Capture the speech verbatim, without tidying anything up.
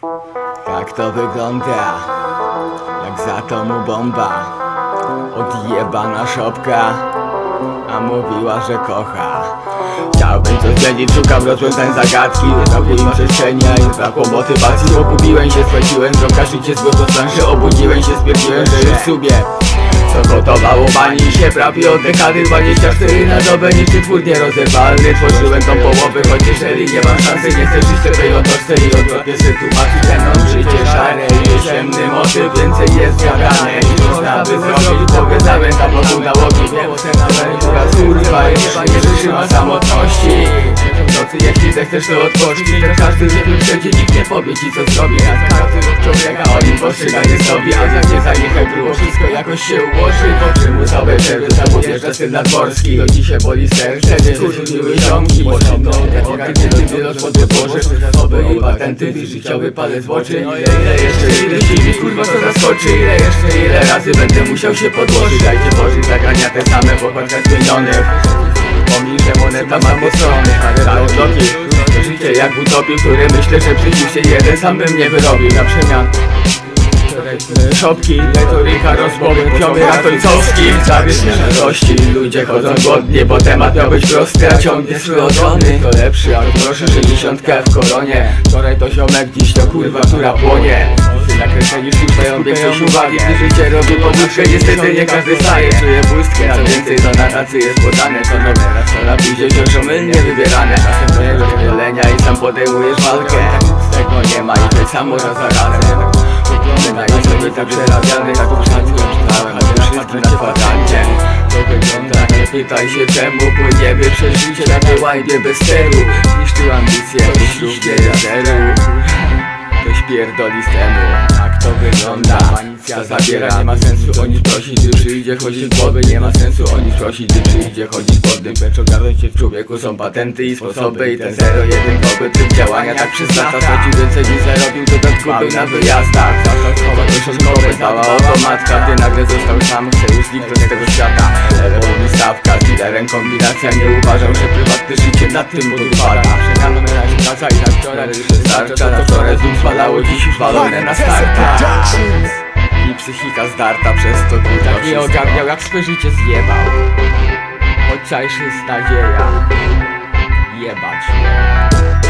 Tak to wygląda, jak z atomu bomba. Odjebana szopka, a mówiła, że kocha. Chciałbym coś zmienić, szukam rozwiązań zagadki. Brakło im przestrzenia i brakło motywacji. Pogubiłem się, straciłem wzrok, życie złe do planszy. Obudziłem się, stwierdziłem, że już sobie co gotowało bani się prawie od dekady. Dwadzieścia cztery na dobę, niczym twór nierozerwalny. Tworzyłem tą połowę, choć jeżeli nie mam szansy. Nie chcę żyć w tej otoczce i odwrotnie sobie tłumaczyć. Będą życie szare i ciemny motyw. Więcej jest zjadane niż można by zrobić. Głowie zamęta wokół nałogi. Wiem, ten awantura kurwa jeszcze nie wytrzyma samotności. Nocy, jeśli zechcesz to odpocząć, to każdy zwykły wszędzie nikt nie powie ci co zrobi. Każdy człowieka o nim postrzeganie sobie, a jak nie zaniechaj było wszystko jakoś się ułoży. Po przymusowej przerwy zamówieszcza syn nadmorski. Do dzisiaj boli serce, nie zrzuciły ziomki. Potrzebną efektywny wielość pod wyborze. Oby i patenty, życiowy palec w oczy. Ile jeszcze, ile siły, kurwa to zaskoczy. Ile jeszcze, ile razy będę musiał się podłożyć. Dajcie Boży zagrania te same w okładkach zmienionych. Pomnij, że moneta ma mostrony, ale odloki. Życie jak w utopii, które myślę, że przyjdzie się jeden sam bym nie wyrobił na przemian. Szopki, retoryka, rozmowy, poziomy ratońcowski. Zawiesz szarości, ludzie chodzą głodnie, bo temat miał być prosty, a ciągnie swój oddolny. To lepszy, ale proszę sześćdziesiątkę w koronie. Wczoraj to ziomek, dziś to kurwa, która płonie. Ty nakręceni sztuczne mają większość uwagi, gdy życie robi podróżkę, niestety nie każdy staje. Czuję błyskę, co więcej to na tacy jest podane. To nowe raz, to na później wciąż omylnie wybierane. Czasem to nie rozdzielenia i sam podejmujesz walkę. Tego nie ma i tak samo raz za razem. Na i sobie tak przerabiany, tak uprzątłem czytałem, a tym wszystkim na fatalnie. To wygląda, nie pytaj się czemu płyniemy przez życie na tej łajbie bez steru. Zniszczył ambicje, ślubnie raderu. Ktoś pierdoli scenu. Tak to wygląda, co zabiera, nie ma sensu o nic prosić, gdy przyjdzie chodzić z głowy. Nie ma sensu o nic prosić, gdy przyjdzie chodzić pod tym. Lecz ogarnąć się w człowieku są patenty i sposoby. I ten zero jedynkowy tryb działania tak przez lata. Stracił więcej niż zarobił, dodatkowy na wyjazdach. Chowa kieszonkowe, cała automatka. Ty nagle został sam, chce już zniknąć z tego świata. Ewolucji stawka, z liderem kombinacja. Nie uważam, że prywatne życie nad tym podpada. Przekano na razie praca i tak wczoraj wystarcza. Na wczoraj znów spadało, dziś już walone na starta. I psychika zdarta przez to kurwa tak nie ogarniał jak swe życie zjebał. Choć czajszy nadzieja. Jebać.